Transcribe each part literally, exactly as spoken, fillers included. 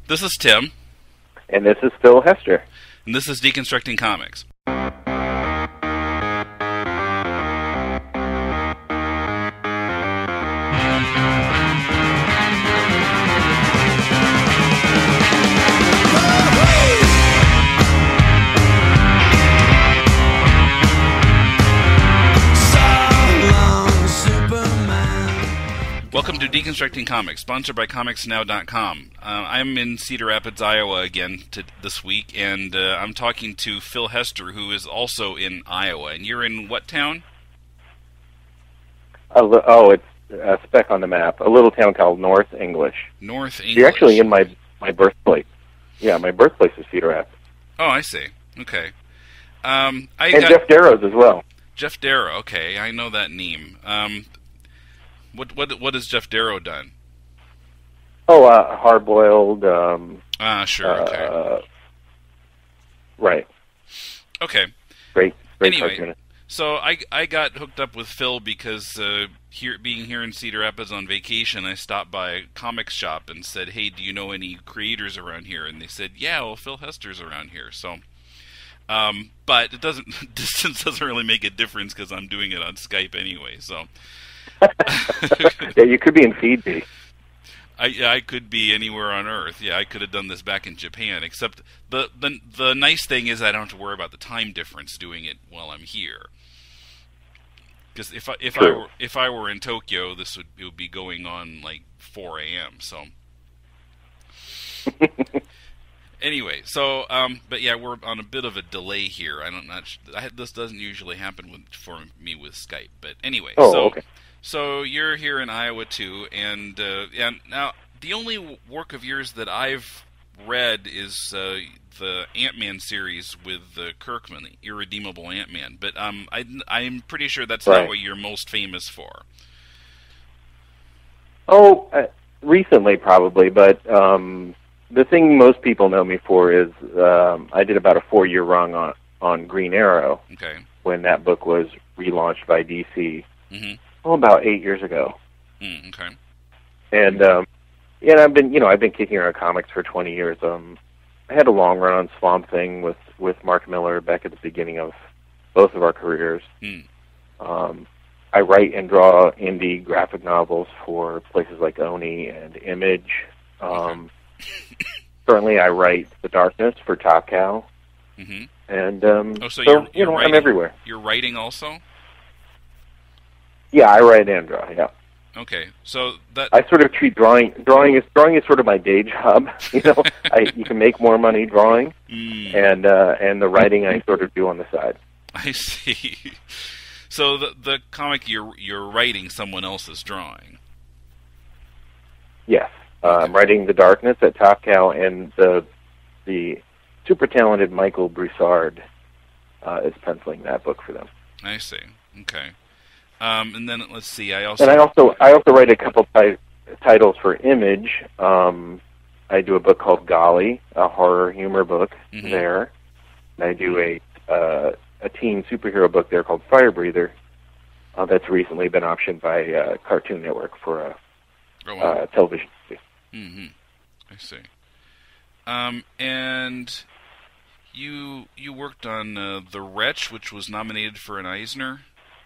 This is Tim. And this is Phil Hester. And this is Deconstructing Comics. Welcome to Deconstructing Comics, sponsored by Comics Now dot com. Uh, I'm in Cedar Rapids, Iowa again to, this week, and uh, I'm talking to Phil Hester, who is also in Iowa. And you're in what town? A li- oh, it's a speck on the map. A little town called North English. North English. You're actually in my, my birthplace. Yeah, my birthplace is Cedar Rapids. Oh, I see. Okay. Um, I and got... Jeff Darrow's as well. Jeff Darrow, okay. I know that name. Um... What what what has Jeff Darrow done? Oh, uh, hard-boiled. Um, ah, sure. Okay. Uh, right. Okay. Great. Great anyway, cartoonist. so I I got hooked up with Phil because uh, here being here in Cedar Rapids on vacation, I stopped by a comics shop and said, "Hey, do you know any creators around here?" And they said, "Yeah, well, Phil Hester's around here." So, um, but it doesn't distance doesn't really make a difference because I'm doing it on Skype anyway. So. Yeah, you could be in Fiji. I I could be anywhere on Earth. Yeah, I could have done this back in Japan. Except the the the nice thing is I don't have to worry about the time difference doing it while I'm here. Because if I if True. I were if I were in Tokyo, this would it would be going on like four a.m. So. Anyway, so um, but yeah, we're on a bit of a delay here. I don't not I, this doesn't usually happen with for me with Skype, but anyway. Oh, so, okay. So you're here in Iowa too, and uh, and now the only work of yours that I've read is uh, the Ant-Man series with uh, Kirkman, the Irredeemable Ant-Man. But um, I, I'm pretty sure that's right. not what you're most famous for. Oh, uh, recently probably, but um, the thing most people know me for is um, I did about a four-year run on on Green Arrow. Okay. When that book was relaunched by D C. Mm-hmm. Oh, about eight years ago. Mm, okay. And um, yeah, I've been, you know, I've been kicking around comics for twenty years. Um, I had a long run on Swamp Thing with with Mark Miller back at the beginning of both of our careers. Mm. Um, I write and draw indie graphic novels for places like Oni and Image. Um, okay. Currently, I write The Darkness for Top Cow. Mm-hmm. And um, oh, so, so you're, you you're know, writing, I'm everywhere. You're writing also? Yeah, I write and draw. Yeah. Okay, so that I sort of treat drawing. Drawing is drawing is sort of my day job. You know, I you can make more money drawing, mm. and uh, and the writing I sort of do on the side. I see. So the the comic you're you're writing, someone else is drawing. Yes, uh, I'm writing The Darkness at Top Cow, and the the super talented Michael Broussard uh, is penciling that book for them. I see. Okay. Um, and then let's see. I also and I also I also write a couple ti- titles for Image. Um, I do a book called Golly, a horror humor book mm-hmm. there. And I do a uh, a teen superhero book there called Fire Breather. Uh, that's recently been optioned by uh, Cartoon Network for a oh, wow. uh, television series. Mm-hmm. I see. Um, and you you worked on uh, The Wretch, which was nominated for an Eisner.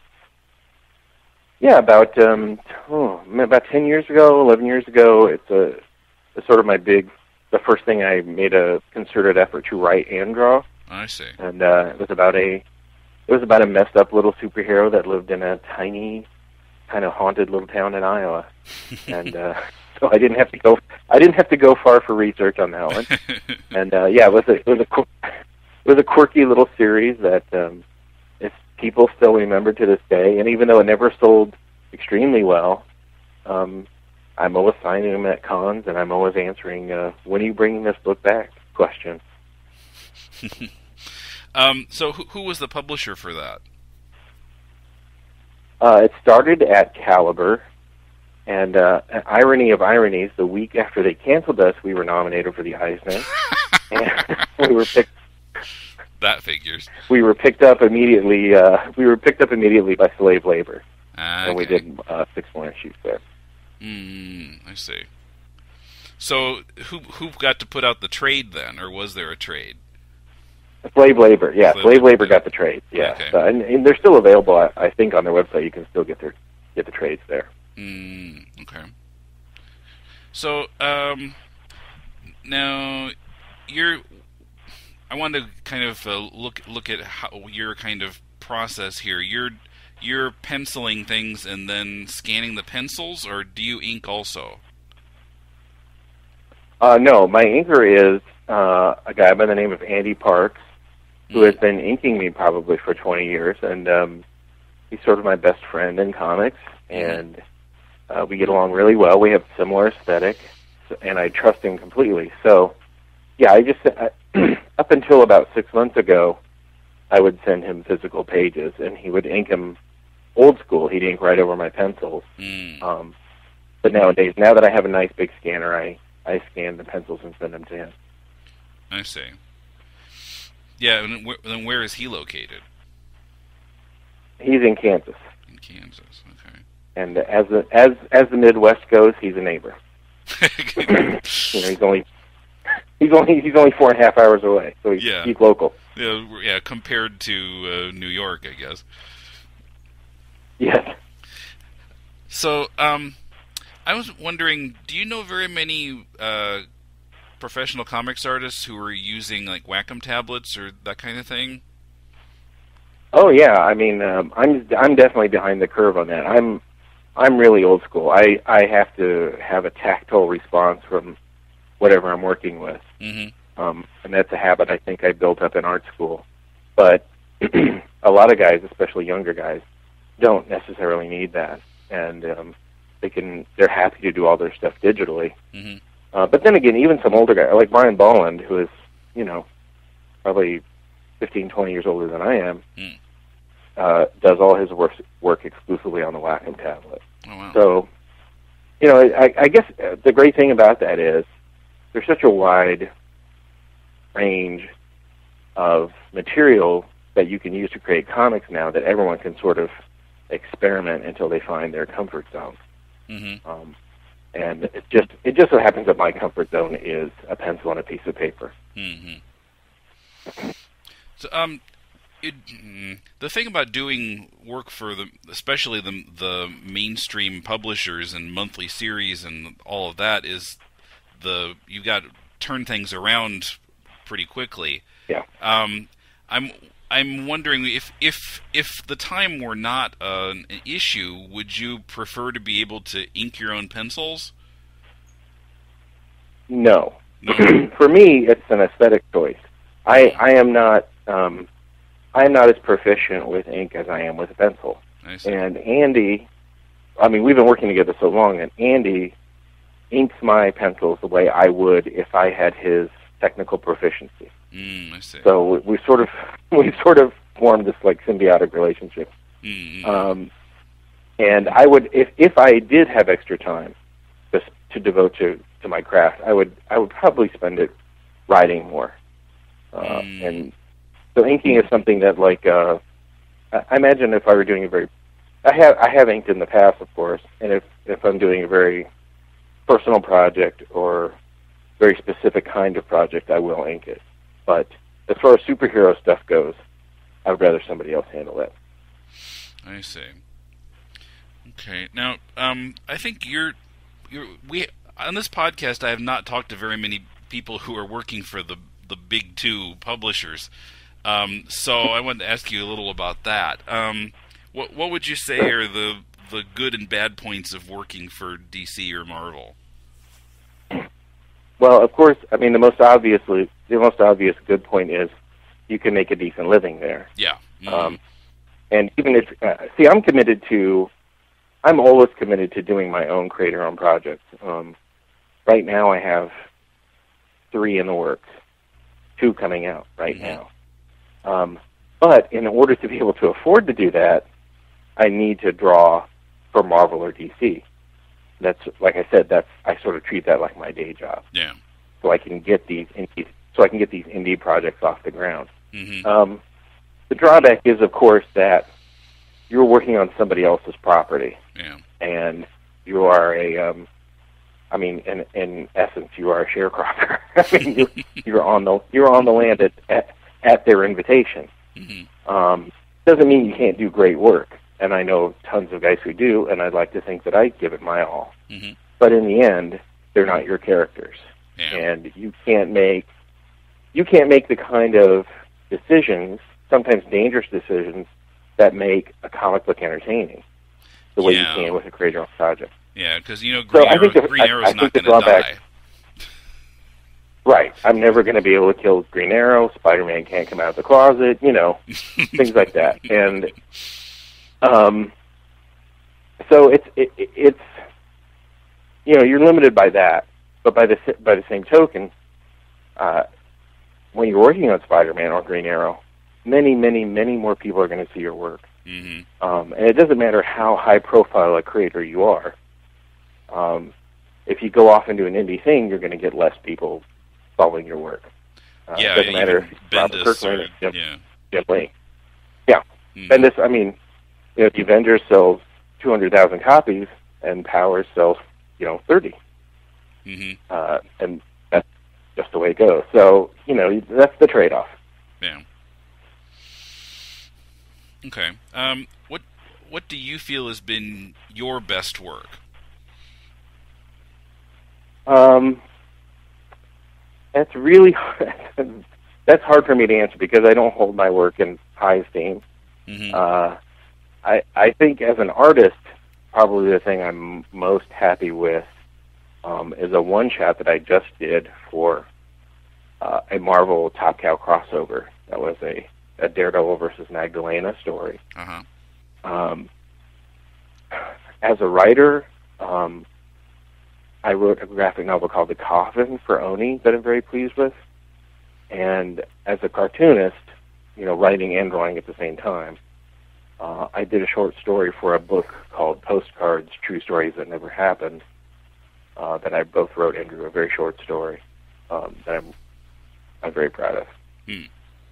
Yeah, about um, oh, about ten years ago, eleven years ago. It's a it's sort of my big, the first thing I made a concerted effort to write and draw. I see. And uh, it was about a it was about a messed up little superhero that lived in a tiny, kind of haunted little town in Iowa. and uh, so I didn't have to go I didn't have to go far for research on that one. and uh, yeah, it was a it was a it was a quirky little series that. Um, People still remember to this day, and even though it never sold extremely well, um, I'm always signing them at cons, and I'm always answering, uh, when are you bringing this book back? Question. um, so who, who was the publisher for that? Uh, it started at Caliber, and uh, irony of ironies, the week after they canceled us, we were nominated for the Eisner, and we were picked. That figures. We were picked up immediately. Uh, we were picked up immediately by Slave Labor, ah, and okay. we did uh, six more issues there. Mm, I see. So who who got to put out the trade then, or was there a trade? Slave labor, yeah. Slave Slave labor, labor yeah. got the trade, yeah. Okay. So, and, and they're still available. I, I think on their website you can still get their get the trades there. Mm, okay. So um, now you're. I want to kind of uh, look look at how your kind of process here. You're you're penciling things and then scanning the pencils, or do you ink also? Uh, no, my inker is uh, a guy by the name of Andy Parks, who has been inking me probably for twenty years, and um, he's sort of my best friend in comics, and uh, we get along really well. We have similar aesthetic, so, and I trust him completely. So, yeah, I just uh, up until about six months ago, I would send him physical pages, and he would ink them old school. He'd ink right over my pencils. Mm. Um, but nowadays, now that I have a nice big scanner, I I scan the pencils and send them to him. I see. Yeah, and wh- then where is he located? He's in Kansas, In Kansas, okay. and as the as as the Midwest goes, he's a neighbor. You know, he's only he's only he's only four and a half hours away, so he's, Yeah. he's local. Yeah, yeah, compared to uh, New York, I guess. Yes. So, um, I was wondering, do you know very many uh, professional comics artists who are using like Wacom tablets or that kind of thing? Oh yeah, I mean, um, I'm I'm definitely behind the curve on that. I'm I'm really old school. I I have to have a tactile response from whatever I'm working with, Mm-hmm. um, and that's a habit I think I built up in art school. But a lot of guys, especially younger guys, don't necessarily need that, and um, they can they're happy to do all their stuff digitally. Mm-hmm. Uh, but then again, even some older guys like Brian Bolland, who is you know probably fifteen, twenty years older than I am, Mm. uh, does all his work work exclusively on the Wacom tablet. Oh, wow. So, you know, I, I guess the great thing about that is there's such a wide range of material that you can use to create comics now that everyone can sort of experiment until they find their comfort zone. Mm-hmm. Um, and it just it just so happens that my comfort zone is a pencil and a piece of paper. Mm-hmm. So, um, it, mm, the thing about doing work for the, especially the the mainstream publishers and monthly series and all of that, is the you got to turn things around pretty quickly. Yeah. Um, I'm I'm wondering if if if the time were not uh, an issue, would you prefer to be able to ink your own pencils? No. No. For me, it's an aesthetic choice. I I am not um, I am not as proficient with ink as I am with a pencil. I see. And Andy, I mean, we've been working together so long, and Andy inks my pencils the way I would if I had his technical proficiency. Mm, I see. So we, we sort of we sort of formed this like symbiotic relationship. Mm-hmm. Um, and I would, if if I did have extra time just to devote to, to my craft, I would I would probably spend it writing more. Uh, Mm. And so inking is something that, like, uh, I I imagine if I were doing a very, I have I have inked in the past, of course, and if if I'm doing a very personal project or very specific kind of project, I will ink it. But as far as superhero stuff goes, I would rather somebody else handle that. I see. Okay. Now, um, I think you're, you're we on this podcast. I have not talked to very many people who are working for the the big two publishers. Um, so I wanted to ask you a little about that. Um, what what would you say are the the good and bad points of working for D C or Marvel? Well, of course, I mean the most obviously the most obvious good point is you can make a decent living there. Yeah. Mm-hmm. Um, and even if uh, see, I'm committed to, I'm always committed to doing my own create your own projects. Um, right now, I have three in the works, two coming out right Mm-hmm. now. Um, but in order to be able to afford to do that, I need to draw for Marvel or D C. That's, like I said, that's I sort of treat that like my day job. Yeah. So I can get these indie, so I can get these indie projects off the ground. Mm-hmm. Um, the drawback is, of course, that you're working on somebody else's property, Yeah. and you are a um, I mean, in in essence, you are a sharecropper. I mean, you're, you're on the you're on the land at at, at their invitation. Mm-hmm. Um, doesn't mean you can't do great work, and I know tons of guys who do, and I'd like to think that I give it my all. Mm-hmm. But in the end, they're not your characters, yeah. and you can't make you can't make the kind of decisions, sometimes dangerous decisions, that make a comic book entertaining the way yeah. you can with a create your own project. Yeah, because, you know, Green, so Arrow, the, Green Arrow's I, I not going to die. Right. I'm never going to be able to kill Green Arrow. Spider-Man can't come out of the closet, you know, things like that. And um, so it's, it, it's, you know, you're limited by that. But by the, by the same token, uh, when you're working on Spider-Man or Green Arrow, many, many, many more people are going to see your work. Mm-hmm. Um, and it doesn't matter how high-profile a creator you are. Um, if you go off and do an indie thing, you're going to get less people following your work. Uh, yeah, it doesn't matter if it's Robert Kirkman or, or Jim, yeah. Jim Lee. Yeah. Mm-hmm. Bendis, I mean, you know, the Avengers sells two hundred thousand copies, and Powers sells, you know, thirty. Mm-hmm. Uh, and that's just the way it goes. So, you know, that's the trade-off. Yeah. Okay. Um, what what do you feel has been your best work? Um, that's really that's hard for me to answer because I don't hold my work in high esteem. Mm-hmm. Uh, I I think as an artist, probably the thing I'm most happy with um, is a one shot that I just did for uh, a Marvel Top Cow crossover. That was a, a Daredevil versus Magdalena story. Uh-huh. Um, as a writer, um, I wrote a graphic novel called The Coffin for Oni that I'm very pleased with. And as a cartoonist, you know, writing and drawing at the same time, uh, I did a short story for a book called Postcards, True Stories That Never Happened, uh, that I both wrote and drew a very short story um, that I'm, I'm very proud of. Hmm.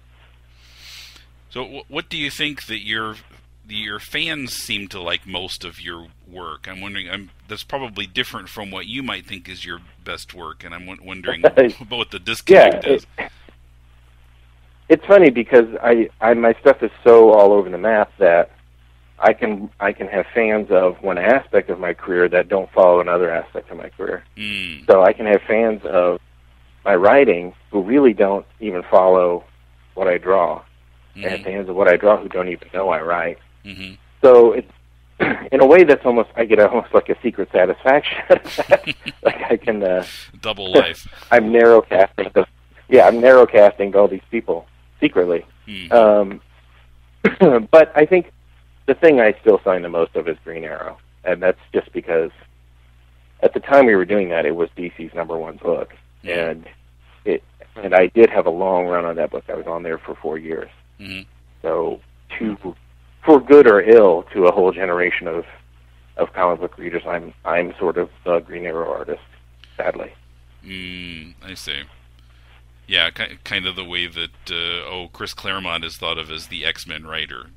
So w- what do you think that your your fans seem to like most of your work? I'm wondering, I'm, that's probably different from what you might think is your best work, and I'm w- wondering about what the disconnect yeah, is. It, it's funny because I, I my stuff is so all over the map that I can I can have fans of one aspect of my career that don't follow another aspect of my career. Mm. So I can have fans of my writing who really don't even follow what I draw, mm-hmm. and fans of what I draw who don't even know I write. Mm-hmm. So it's in a way that's almost I get almost like a secret satisfaction. Like I can uh, double life. I'm narrow casting. The, yeah, I'm narrow casting all these people secretly. Mm-hmm. Um, but I think the thing I still sign the most of is Green Arrow, and that's just because at the time we were doing that, it was D C's number one book, mm-hmm. and it and I did have a long run on that book. I was on there for four years. Mm-hmm. So to for good or ill to a whole generation of of comic book readers, I'm I'm sort of the Green Arrow artist, sadly. Mm, I see. Yeah, kind of the way that uh, oh, Chris Claremont is thought of as the X-Men writer.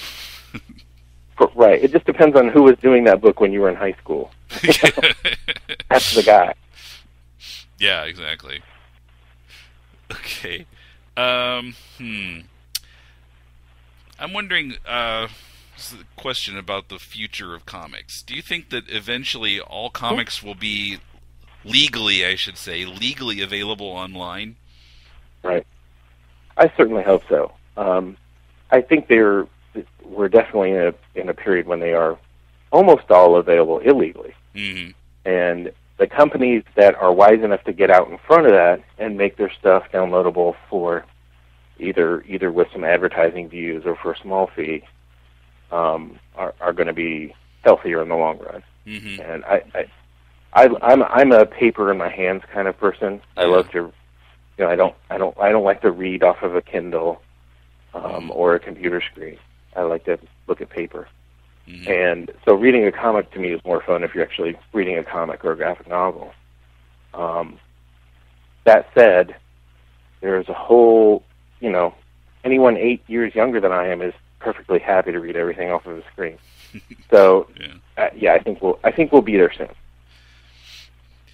Right. It just depends on who was doing that book when you were in high school. That's the guy. Yeah, exactly. Okay. Um, hmm. I'm wondering, uh, this is a question about the future of comics. Do you think that eventually all comics will be legally, I should say, legally available online? Right. I certainly hope so. Um, I think they're we're definitely in a in a period when they are almost all available illegally, mm-hmm. and the companies that are wise enough to get out in front of that and make their stuff downloadable for either either with some advertising views or for a small fee um, are are going to be healthier in the long run. Mm-hmm. And I, I, I I'm I'm a paper in my hands kind of person. Yeah. I love to, you know, I don't I don't I don't like to read off of a Kindle um, or a computer screen. I like to look at paper. Mm-hmm. And so reading a comic to me is more fun if you're actually reading a comic or a graphic novel. Um, that said, there's a whole, you know, anyone eight years younger than I am is perfectly happy to read everything off of a screen. So, yeah. Uh, yeah, I think we'll I think we'll be there soon.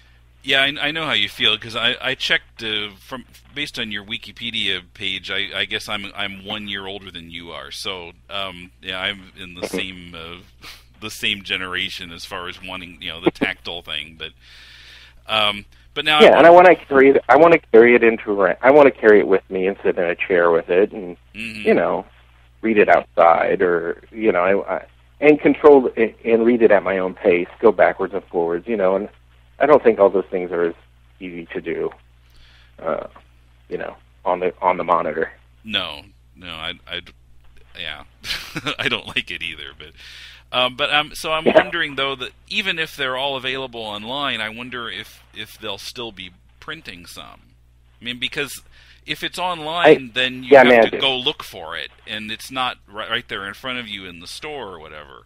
Yeah, I, I know how you feel because I, I checked uh, from based on your Wikipedia page. I, I guess I'm I'm one year older than you are, so um, yeah, I'm in the same uh, the same generation as far as wanting you know the tactile thing. But um, but now Yeah, I and I want to carry it. I want to carry it into. a- I want to carry it with me and sit in a chair with it, and mm-hmm. you know, read it outside, or you know, I, I and control it, and read it at my own pace. Go backwards and forwards, you know, and I don't think all those things are as easy to do, uh, you know, on the on the monitor. No, no, I, I yeah, I don't like it either. But, um, but um, so I'm Yeah. wondering though that even if they're all available online, I wonder if if they'll still be printing some. I mean, because if it's online, I, then you yeah, have man, to go look for it, and it's not right, right there in front of you in the store or whatever.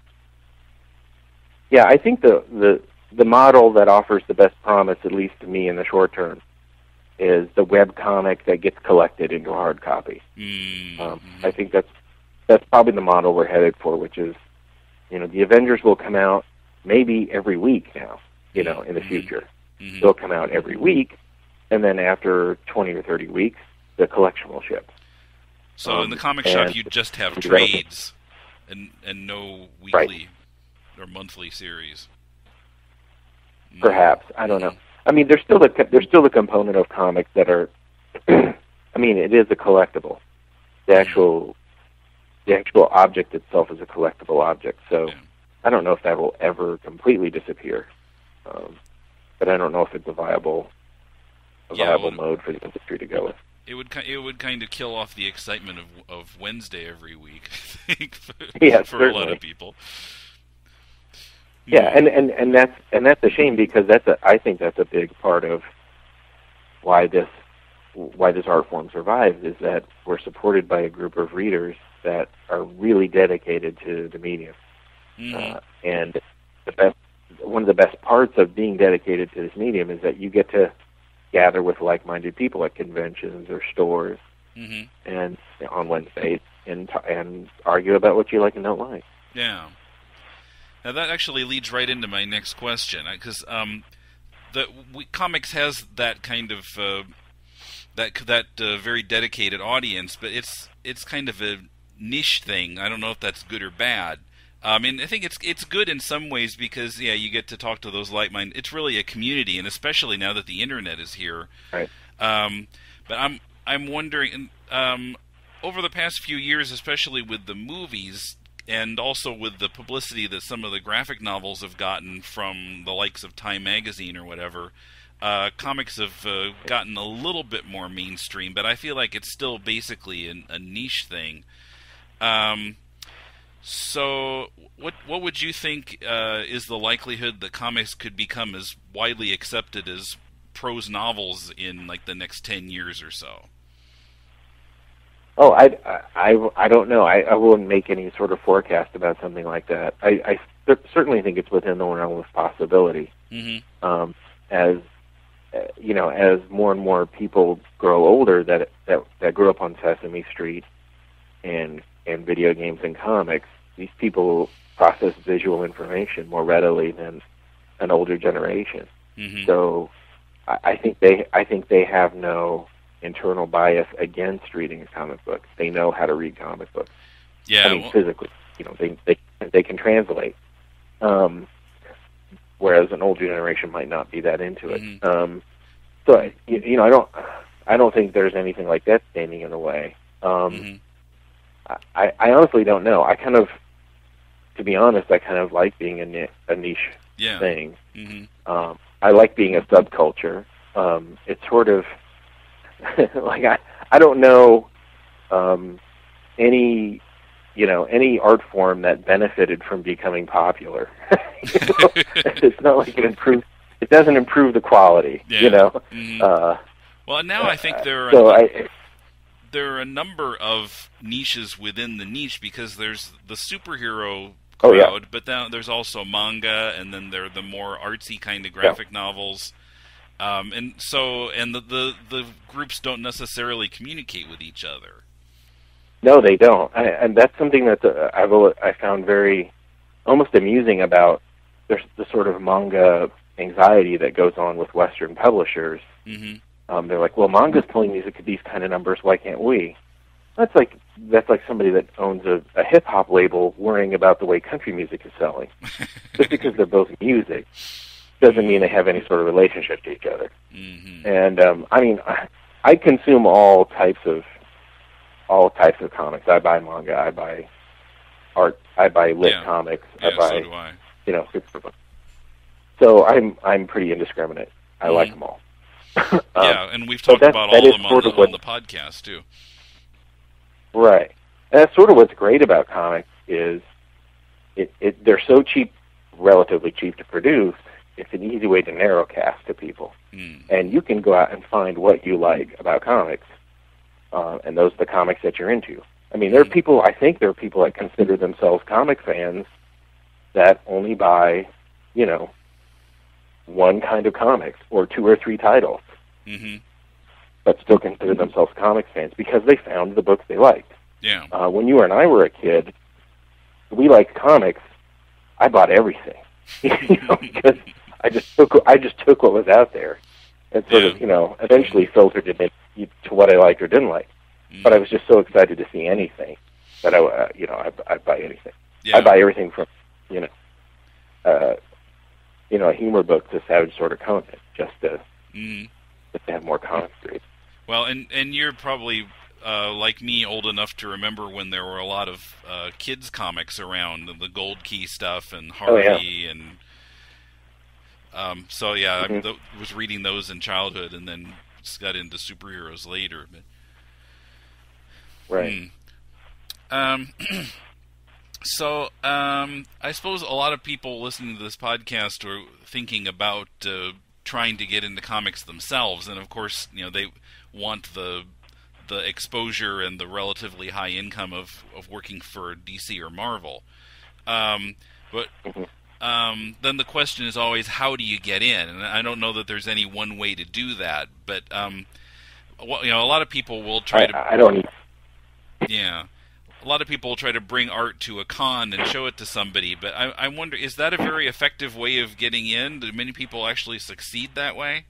Yeah, I think the the the model that offers the best promise, at least to me in the short term, is the web comic that gets collected into a hard copy. Mm-hmm. Um, I think that's that's probably the model we're headed for, which is, you know, the Avengers will come out maybe every week now, you know, in the Mm-hmm. future. Mm-hmm. They'll come out every week, and then after twenty or thirty weeks, the collection will ship. So um, in the comic and- shop, you just have trades and and no weekly or monthly series. Perhaps, I don't know. I mean, there's still the there's still the component of comics that are. I mean, it is a collectible. The actual the actual object itself is a collectible object. So Yeah. I don't know if that will ever completely disappear. Um, but I don't know if it's a viable a Yeah, viable well, mode for the industry to go with. It would ki- it would kind of kill off the excitement of of Wednesday every week, I think, for, Yeah, for a lot certainly. of people. Yeah, and, and, and that's and that's a shame because that's a I think that's a big part of why this why this art form survives is that we're supported by a group of readers that are really dedicated to the medium. Mhm. Uh, and the best one of the best parts of being dedicated to this medium is that you get to gather with like-minded people at conventions or stores Mhm. and on Wednesdays and t- and argue about what you like and don't like. Yeah. Now that actually leads right into my next question, because um, the we, comics has that kind of uh, that that uh, very dedicated audience, but it's it's kind of a niche thing. I don't know if that's good or bad. I mean, I think it's it's good in some ways because yeah, you get to talk to those like-minded. It's really a community, and especially now that the internet is here. Right. Um, but I'm I'm wondering um, over the past few years, especially with the movies. And also with the publicity that some of the graphic novels have gotten from the likes of Time Magazine or whatever, uh, comics have uh, gotten a little bit more mainstream, but I feel like it's still basically an, a niche thing. Um, so what what would you think uh, is the likelihood that comics could become as widely accepted as prose novels in like the next ten years or so? Oh, I, I, I don't know. I, I wouldn't make any sort of forecast about something like that. I, I cer- certainly think it's within the realm of possibility. Mm-hmm. Um, as uh, you know, as more and more people grow older that that that grew up on Sesame Street and and video games and comics, these people process visual information more readily than an older generation. Mm-hmm. So, I, I think they I think they have no internal bias against reading a comic book. They know how to read comic books. Yeah, I mean, well, physically, you know, they they they can translate. Um, whereas an older generation might not be that into it. Mhm. Um, so I- you, you know, I don't I don't think there's anything like that standing in the way. Um, mm-hmm. I I honestly don't know. I kind of, to be honest, I kind of like being a, ni- a niche yeah. thing. Mm-hmm. Um, I like being a subculture. Um, it's sort of like I, I don't know um, any, you know, any art form that benefited from becoming popular. You know? It's not like it improves. It doesn't improve the quality. Yeah. You know. Mhm. Uh, Well, now I think there are so a, I, there are a number of niches within the niche because there's the superhero Oh, yeah. crowd, but then there's also manga, and then there are the more artsy kind of graphic novels. Um, and so, and the, the the groups don't necessarily communicate with each other. no, they don't, I, and that's something that uh, I've al- I found very almost amusing about there's the sort of manga anxiety that goes on with Western publishers. Mm-hmm. Um, they're like, well, manga's pulling these these kind of numbers. Why can't we? That's like that's like somebody that owns a, a hip hop label worrying about the way country music is selling. Just because they're both music doesn't mean they have any sort of relationship to each other. Mm-hmm. And um, I mean, I, I consume all types of all types of comics. I buy manga. I buy art. I buy lit yeah. comics. Yeah, I buy so do I. you know super books. So I'm I'm pretty indiscriminate. I mm-hmm. like them all. um, yeah, and we've talked that, about that all of them on the, what, on the podcast too. Right. And that's sort of what's great about comics is it, it they're so cheap, relatively cheap to produce. It's an easy way to narrowcast to people. Mm. And you can go out and find what you like about comics, uh, and those are the comics that you're into. I mean, there are people, I think there are people that consider themselves comic fans that only buy, you know, one kind of comics or two or three titles, mm-hmm. but still consider themselves comics fans because they found the books they liked. Yeah. Uh, when you and I were a kid, we liked comics. I bought everything, you know, because I just took I just took what was out there, and sort yeah. of, you know, eventually filtered it in to what I liked or didn't like. Mm. But I was just so excited to see anything that I, uh, you know, I I'd buy anything. Yeah. I buy everything from, you know, uh, you know, a humor book to Savage Sword of Conan, just to mm. just to have more comics to read. Well, and and you're probably uh, like me, old enough to remember when there were a lot of uh, kids comics around, the Gold Key stuff and Harvey, oh, yeah. and um, so yeah, mm-hmm. I th- was reading those in childhood, and then just got into superheroes later. But right. Hmm. Um. So, um, I suppose a lot of people listening to this podcast are thinking about uh, trying to get into comics themselves, and of course, you know, they want the the exposure and the relatively high income of, of working for D C or Marvel. Um, but um, then the question is always, how do you get in? And I don't know that there's any one way to do that, but um, well, you know, a lot of people will try I, to. I don't. Yeah. A lot of people try to bring art to a con and show it to somebody, but I, I wonder, is that a very effective way of getting in? Do many people actually succeed that way?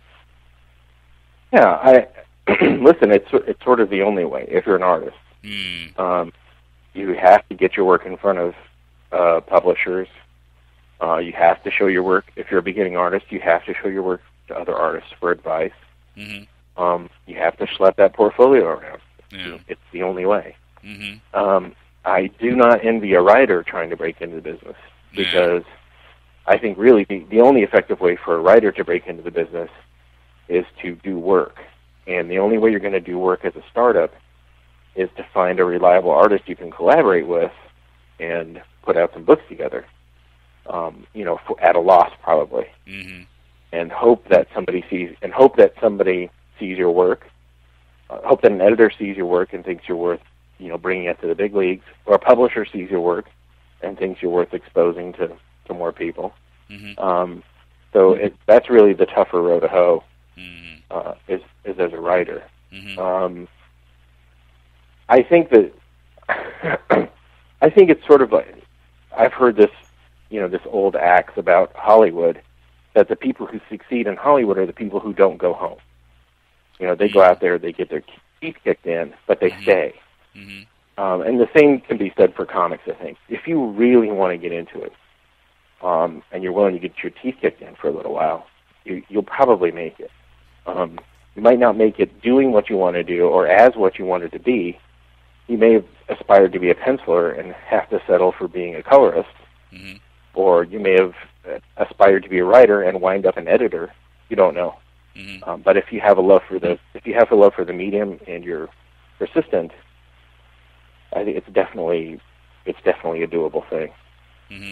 Yeah, I listen. It's it's sort of the only way if you're an artist. Mm. Um, you have to get your work in front of uh, publishers. Uh, you have to show your work. If you're a beginning artist, you have to show your work to other artists for advice. Mm-hmm. Um, you have to schlep that portfolio around. Yeah. It's the only way. Mm-hmm. Um, I do not envy a writer trying to break into the business because yeah. I think really the, the only effective way for a writer to break into the business is to do work. And the only way you're going to do work as a startup is to find a reliable artist you can collaborate with and put out some books together, um, you know, for, at a loss probably, mm-hmm. and hope that somebody sees and hope that somebody sees your work. Uh, hope that an editor sees your work and thinks you're worth, you know, bringing it to the big leagues, or a publisher sees your work and thinks you're worth exposing to, to more people. Mm-hmm. Um, so it, that's really the tougher road to hoe, mm-hmm. uh, is, is as a writer. Mm-hmm. Um, I think that, I think it's sort of like, I've heard this, you know, this old axe about Hollywood, that the people who succeed in Hollywood are the people who don't go home. You know, they mm-hmm. go out there, they get their teeth kicked in, but they mm-hmm. stay. Mm-hmm. Um, and the same can be said for comics, I think. If you really want to get into it, um, and you're willing to get your teeth kicked in for a little while, you, you'll probably make it. Um, you might not make it doing what you want to do or as what you wanted to be. You may have aspired to be a penciler and have to settle for being a colorist, mm-hmm. or you may have aspired to be a writer and wind up an editor. You don't know. Mm-hmm. Um, but if you have a love for the if you have a love for the medium and you're persistent, I think it's definitely it's definitely a doable thing. Mm-hmm.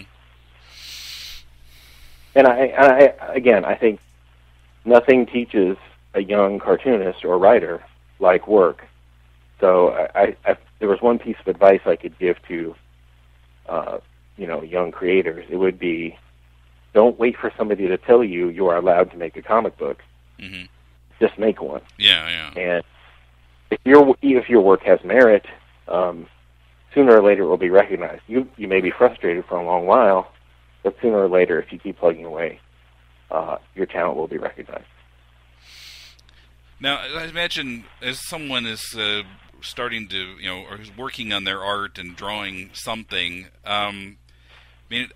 And I, I again, I think nothing teaches a young cartoonist or writer like work. So I, I, I there was one piece of advice I could give to, uh, you know, young creators. It would be, don't wait for somebody to tell you you are allowed to make a comic book. Mm-hmm. Just make one. Yeah, yeah. And if your if your work has merit, um, sooner or later it will be recognized. You you may be frustrated for a long while, but sooner or later, if you keep plugging away, uh, your talent will be recognized. Now, I imagine as someone is uh, starting to, you know, or is working on their art and drawing something, um, I mean,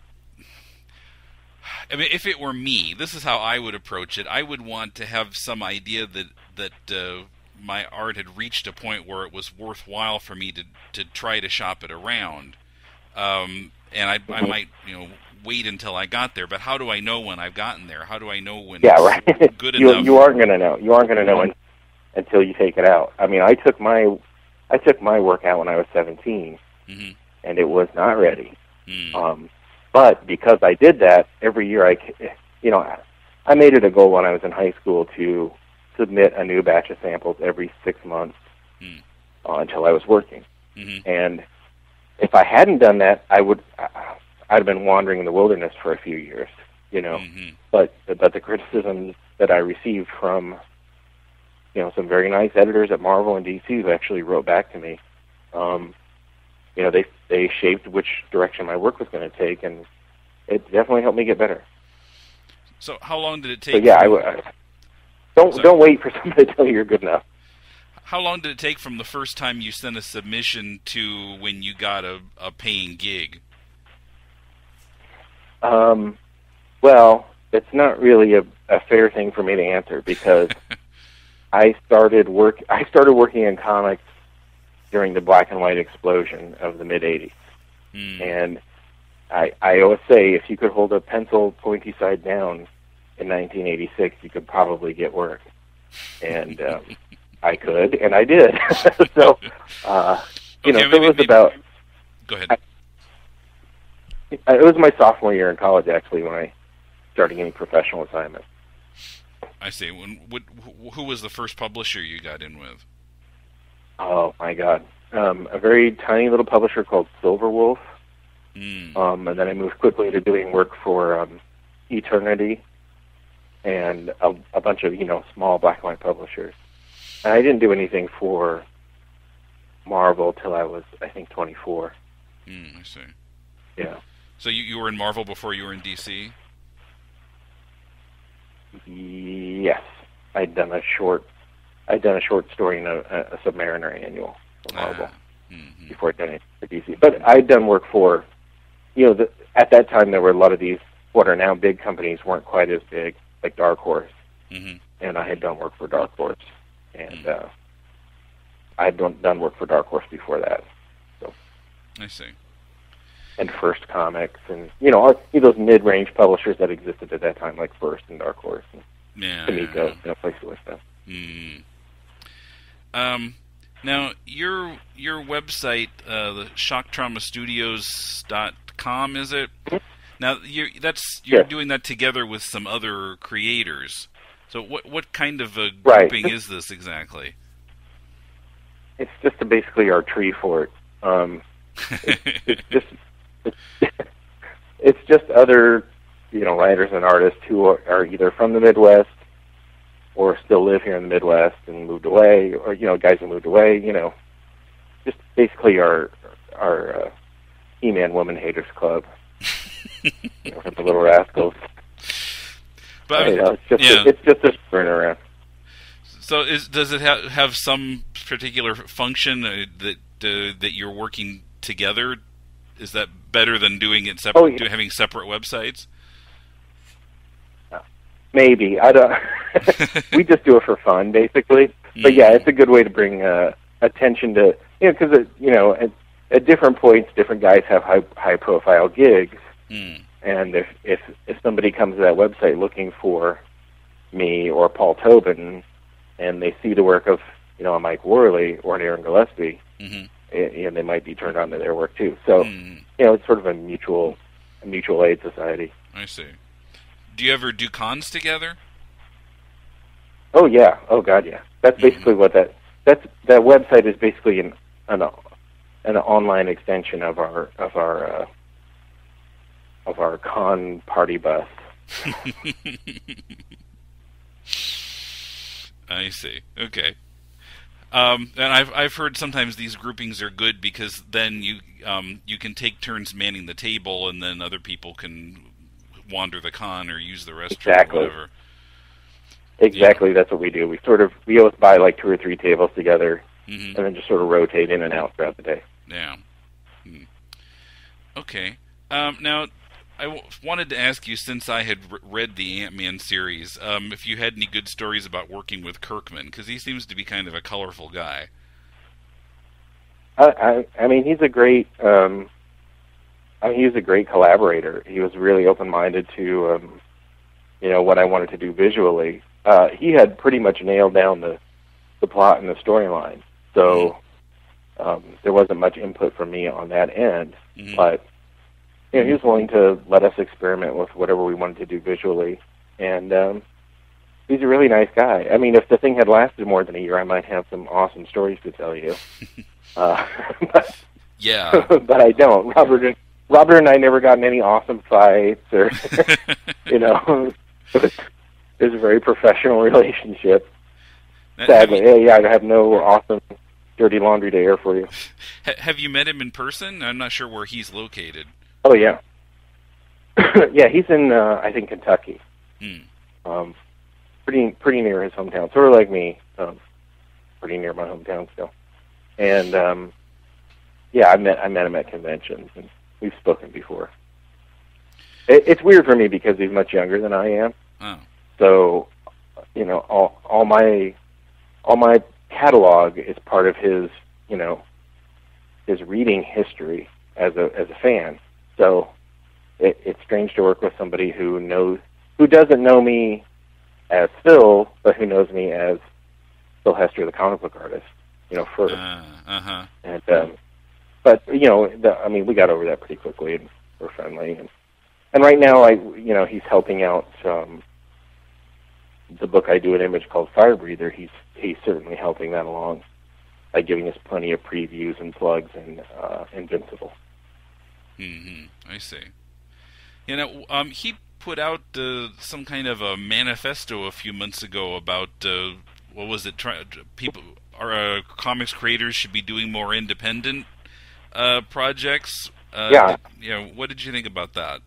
I mean, if it were me, this is how I would approach it. I would want to have some idea that that uh, my art had reached a point where it was worthwhile for me to to try to shop it around, um, and I, I might, you know, wait until I got there. But how do I know when I've gotten there? How do I know when yeah, it's right. good you, enough? You aren't going to know. You aren't going to know un- until you take it out. I mean, I took my I took my work out when I was seventeen, mm-hmm. and it was not ready. Mm. Um, but because I did that every year, I, you know, I made it a goal when I was in high school to submit a new batch of samples every six months mm. uh, until I was working. Mm-hmm. And if I hadn't done that, I would I'd have been wandering in the wilderness for a few years, you know. Mm-hmm. But but the criticism that I received from, you know, some very nice editors at Marvel and D C who actually wrote back to me, um, you know, they they shaped which direction my work was going to take, and it definitely helped me get better. So how long did it take? So yeah, from, I, I don't so, don't wait for somebody to tell you you're good enough. How long did it take from the first time you sent a submission to when you got a, a paying gig? Um, well, it's not really a, a fair thing for me to answer because I started work. I started working in comics during the black and white explosion of the mid eighties, mm. and I, I always say if you could hold a pencil pointy side down in nineteen eighty-six, you could probably get work, and um, I could, and I did. so, uh, you okay, know, maybe, so it was maybe, about. Go ahead. I, it was my sophomore year in college, actually, when I started getting professional assignments. I see. When, what, who was the first publisher you got in with? Oh my God! Um, a very tiny little publisher called Silverwolf, mm. um, and then I moved quickly to doing work for um, Eternity and a, a bunch of you know small black and white publishers. And I didn't do anything for Marvel till I was, I think, twenty-four. Mm, I see. Yeah. So you, you were in Marvel before you were in D C? Yes, I'd done a short. I'd done a short story in a, a Submariner annual for Marvel ah. mm-hmm. before I'd done it for D C. But I'd done work for, you know, the, at that time there were a lot of these what are now big companies weren't quite as big, like Dark Horse, mm-hmm. and I had done work for Dark Horse, and mm-hmm. uh, I had done, done work for Dark Horse before that. So. I see. And First Comics, and you know, all, you know those mid-range publishers that existed at that time, like First and Dark Horse, and yeah, Kamiko, yeah. you know, places like that. Mm. Um, now your your website, uh, the shock trauma studios dot com, is it? Mm-hmm. Now you're that's you're yes. doing that together with some other creators. So what what kind of a right. grouping is this exactly? It's just a, basically our tree fort. Um, it's, it's just it's, it's just other you know writers and artists who are, are either from the Midwest or still live here in the Midwest and moved away, or you know guys who moved away. You know, just basically our our uh, He-Man Woman Haters Club. You know, from the Little Rascals. But you know, it's just yeah. a, it's just a burn around. So, is does it ha- have some particular function uh, that uh, that you're working together? Is that better than doing it separate, oh, yeah. do, having separate websites? Maybe I don't. We just do it for fun, basically. Mm-hmm. But yeah, it's a good way to bring uh, attention to you know because you know at, at different points, different guys have high high profile gigs. Mm. And if, if if somebody comes to that website looking for me or Paul Tobin, and they see the work of you know a Mike Worley or an Aaron Gillespie, mm-hmm. it, you know, they might be turned on to their work too. So mm. you know it's sort of a mutual a mutual aid society. I see. Do you ever do cons together? Oh yeah. Oh god, yeah. That's mm-hmm. basically what that that's that website is basically an an, an online extension of our of our. Uh, of our con party bus. I see. Okay. Um, and I've I've heard sometimes these groupings are good because then you um, you can take turns manning the table, and then other people can wander the con or use the restroom Exactly. or whatever. Exactly, Yeah. that's what we do. We sort of, we always buy like two or three tables together, Mm-hmm. and then just sort of rotate in and out throughout the day. Yeah. Hmm. Okay. Um, now, I w- wanted to ask you, since I had r- read the Ant-Man series, um, if you had any good stories about working with Kirkman, because he seems to be kind of a colorful guy. I, I, I mean, he's a great, um, I mean, he's a great collaborator. He was really open-minded to, um, you know, what I wanted to do visually. Uh, he had pretty much nailed down the, the plot and the storyline, so um, there wasn't much input from me on that end. Mm-hmm. But you know, he was willing to let us experiment with whatever we wanted to do visually, and um, he's a really nice guy. I mean, if the thing had lasted more than a year, I might have some awesome stories to tell you. uh, but, Yeah. but I don't. Robert and Robert and I never got in any awesome fights, or you know, it was, it was a very professional relationship. Now, Sadly, have you, yeah, I have no awesome dirty laundry to air for you. ha- have you met him in person? I'm not sure where he's located. Oh yeah, yeah, he's in uh, I think Kentucky. Hmm. Um, pretty pretty near his hometown, sort of like me. Um, pretty near my hometown still. And um, yeah, I met I met him at conventions, and we've spoken before. It, it's weird for me because he's much younger than I am. Oh. So, you know, all all my all my catalog is part of his, you know, his reading history as a as a fan. So, it, it's strange to work with somebody who knows who doesn't know me as Phil, but who knows me as Phil Hester, the comic book artist. You know, first. Uh huh. And um, but you know, the, I mean, we got over that pretty quickly, and we're friendly. And, and right now, I you know, he's helping out um, the book I do at Image called Fire Breather. He's he's certainly helping that along by giving us plenty of previews and plugs in uh, Invincible. Mm-hmm. I see. You know, um, he put out uh, some kind of a manifesto a few months ago about uh, what was it? Try, people, our uh, comics creators should be doing more independent uh, projects. Uh, Yeah. You know, what did you think about that?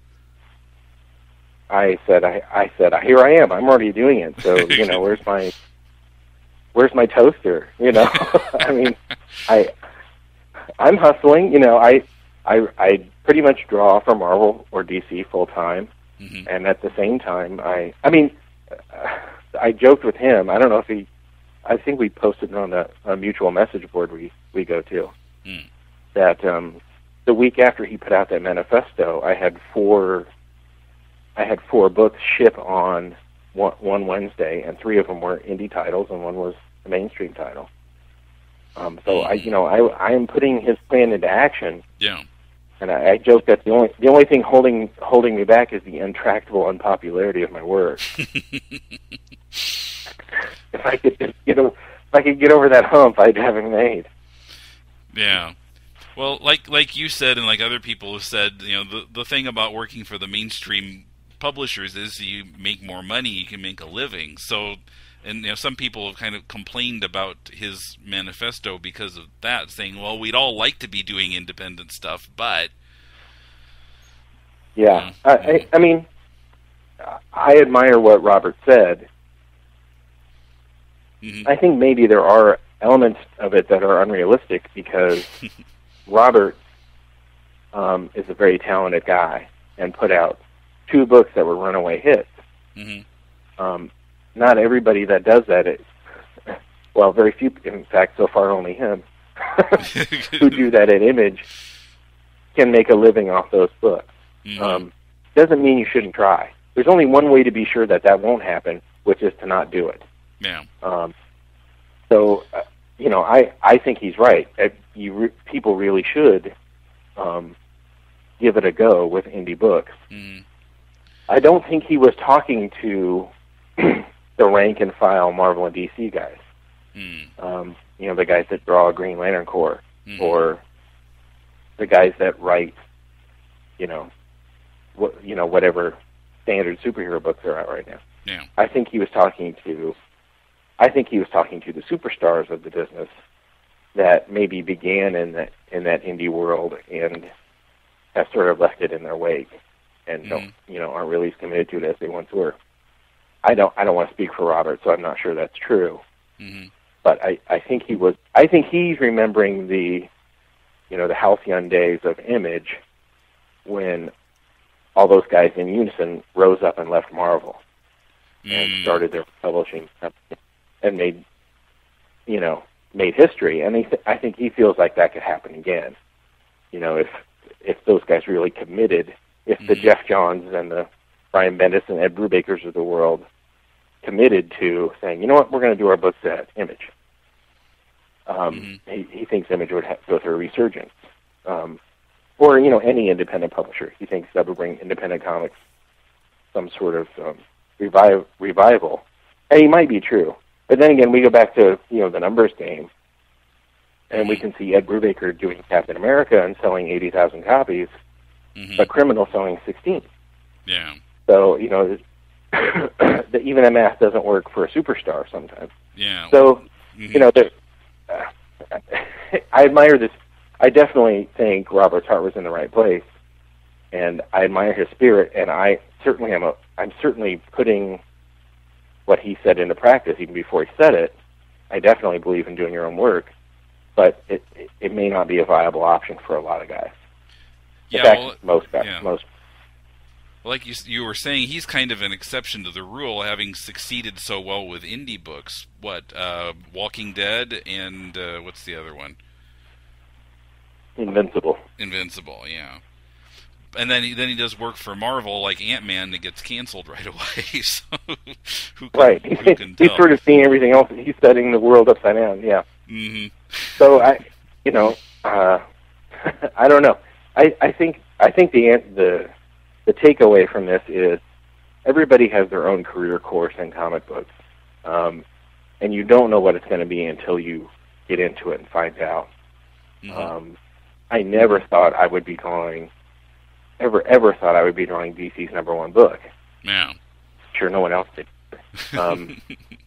I said, I, I said, here I am. I'm already doing it. So you know, where's my where's my toaster? You know, I mean, I I'm hustling. You know, I I I pretty much draw for Marvel or D C full time, Mm-hmm. and at the same time, I I mean, uh, I joked with him. I don't know if he. I think we posted it on a, a mutual message board we we go to. Mm. That um, the week after he put out that manifesto, I had four. I had four books ship on one, one Wednesday, and three of them were indie titles, and one was a mainstream title. Um, so I, you know, I I am putting his plan into action. Yeah. And I, I joke that the only the only thing holding holding me back is the intractable unpopularity of my work. If I could just get o- if I could get over that hump, I'd have it made. Yeah. Well, like like you said, and like other people have said, you know, the the thing about working for the mainstream publishers is you make more money, you can make a living. So, and you know, some people have kind of complained about his manifesto because of that, saying, "Well, we'd all like to be doing independent stuff, but." Yeah, Yeah. I, I, I mean, I admire what Robert said. Mm-hmm. I think maybe there are elements of it that are unrealistic because Robert um, is a very talented guy and put out two books that were runaway hits. Mm-hmm. Um, not everybody that does that, is, well, very few, in fact, so far only him, who do that at Image, can make a living off those books. Mm-hmm. Um, doesn't mean you shouldn't try. There's only one way to be sure that that won't happen, which is to not do it. Yeah. Um, so, uh, you know, I, I think he's right. Uh, you re- people really should um, give it a go with indie books. Mm-hmm. I don't think he was talking to the rank and file Marvel and D C guys. Mm-hmm. Um, you know, the guys that draw Green Lantern Corps, Mm-hmm. or the guys that write, you know, what you know, whatever standard superhero books are out right now. Yeah. I think he was talking to, I think he was talking to the superstars of the business that maybe began in that in that indie world and have sort of left it in their wake. and mm-hmm. don't, you know, aren't really as committed to it as they once were. I don't, I don't want to speak for Robert, so I'm not sure that's true. Mm-hmm. But I, I think he was, I think he's remembering the, you know, the halcyon days of Image when all those guys in unison rose up and left Marvel mm. and started their publishing company and made, you know, made history. And he th- I think he feels like that could happen again. You know, if if those guys really committed, if mm-hmm. the Jeff Johns and the Brian Bendis and Ed Brubakers of the world committed to saying, you know what, we're going to do our books at Image. Um, mm-hmm. he, he thinks Image would have, go through a resurgence. Um, or, you know, any independent publisher. He thinks that would bring independent comics some sort of um, revive, revival. And he might be true. But then again, we go back to, you know, the numbers game, and we can see Ed Brubaker doing Captain America and selling eighty thousand copies, mm-hmm. but Criminal selling sixteen. Yeah. So, you know, the, even that math doesn't work for a superstar sometimes. Yeah. So, mm-hmm. you know, there, uh, I admire this. I definitely think Robert's heart was in the right place, and I admire his spirit, and I certainly am a, I'm certainly putting what he said into practice even before he said it. I definitely believe in doing your own work, but it it may not be a viable option for a lot of guys. In yeah, fact, well, most guys, yeah. most. Like you, you were saying, he's kind of an exception to the rule, having succeeded so well with indie books. What, uh, Walking Dead, and uh, what's the other one? Invincible. Invincible, yeah. And then he, then he does work for Marvel, like Ant-Man, that gets canceled right away. So who can, right. who can He's tell? sort of seeing everything else. He's setting the world upside down. Yeah. Mm-hmm. So I, you know, uh, I don't know. I, I think I think the the the takeaway from this is everybody has their own career course in comic books, um, and you don't know what it's going to be until you get into it and find out. Mm-hmm. Um, I never thought I would be drawing, ever ever thought I would be drawing D C's number one book. Yeah. Sure, no one else did. Um,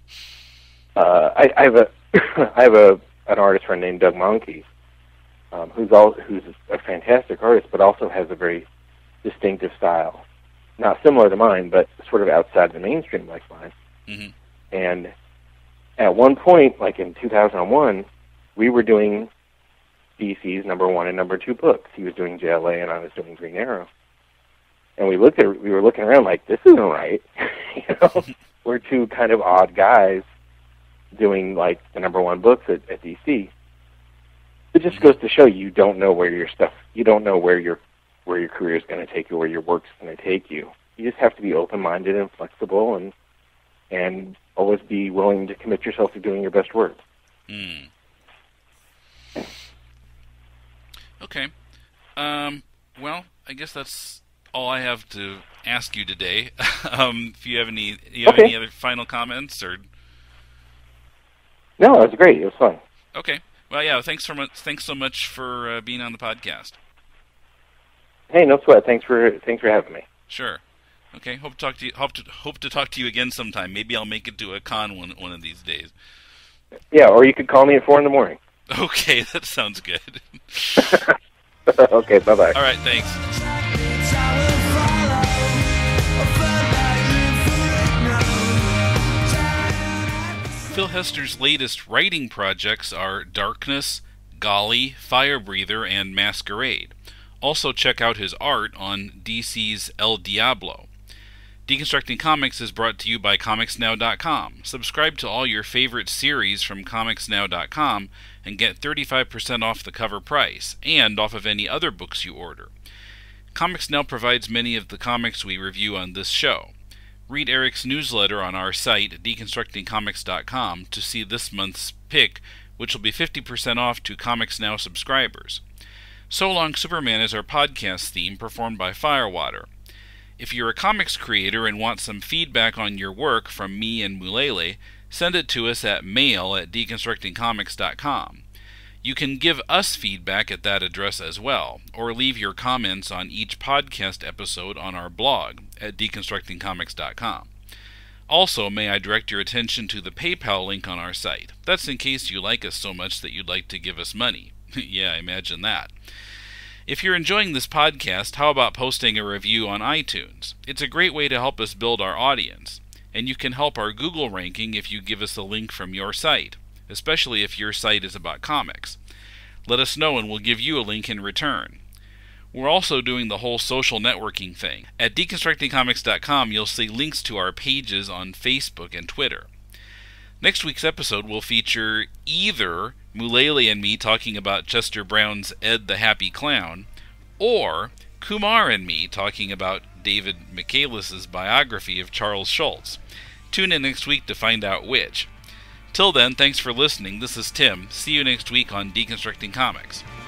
uh, I, I have a I have a an artist friend named Doug Monkey, um, who's all who's a fantastic artist, but also has a very distinctive style, not similar to mine, but sort of outside the mainstream like mine. Mm-hmm. And at one point, like in two thousand one, we were doing D C's number one and number two books. He was doing J L A, and I was doing Green Arrow. And we looked at, we were looking around like, this isn't right. you know, we're two kind of odd guys doing like the number one books at, at D C. It just goes to show you don't know where your stuff, you don't know where your where your career is going to take you, where your work's going to take you. You just have to be open-minded and flexible, and and always be willing to commit yourself to doing your best work. Mm. Okay. Um, well, I guess that's all I have to ask you today. um, if you have any, do you have okay. any other final comments, or? No, it was great. It was fun. Okay. Well, yeah. Thanks for much. Thanks so much for uh, being on the podcast. Hey, no sweat. Thanks for thanks for having me. Sure. Okay. Hope to talk to you. Hope to hope to talk to you again sometime. Maybe I'll make it to a con one one of these days. Yeah, or you could call me at four in the morning. Okay, that sounds good. Okay. Bye bye. All right. Thanks. Phil Hester's latest writing projects are Darkness, Golly, Fire Breather, and Masquerade. Also check out his art on D C's El Diablo. Deconstructing Comics is brought to you by comics now dot com. Subscribe to all your favorite series from comics now dot com and get thirty-five percent off the cover price, and off of any other books you order. Comics Now provides many of the comics we review on this show. Read Eric's newsletter on our site, deconstructing comics dot com, to see this month's pick, which will be fifty percent off to Comics Now subscribers. So Long Superman is our podcast theme, performed by Firewater. If you're a comics creator and want some feedback on your work from me and Mulele, send it to us at mail at deconstructing comics dot com. You can give us feedback at that address as well, or leave your comments on each podcast episode on our blog at deconstructing comics dot com. Also, may I direct your attention to the PayPal link on our site. That's in case you like us so much that you'd like to give us money. Yeah, imagine that. If you're enjoying this podcast, how about posting a review on iTunes? It's a great way to help us build our audience, and you can help our Google ranking if you give us a link from your site, especially if your site is about comics. Let us know and we'll give you a link in return. We're also doing the whole social networking thing. At deconstructing comics dot com, you'll see links to our pages on Facebook and Twitter. Next week's episode will feature either Mulele and me talking about Chester Brown's Ed the Happy Clown, or Kumar and me talking about David Michaelis's biography of Charles Schulz. Tune in next week to find out which. Till then, thanks for listening. This is Tim. See you next week on Deconstructing Comics.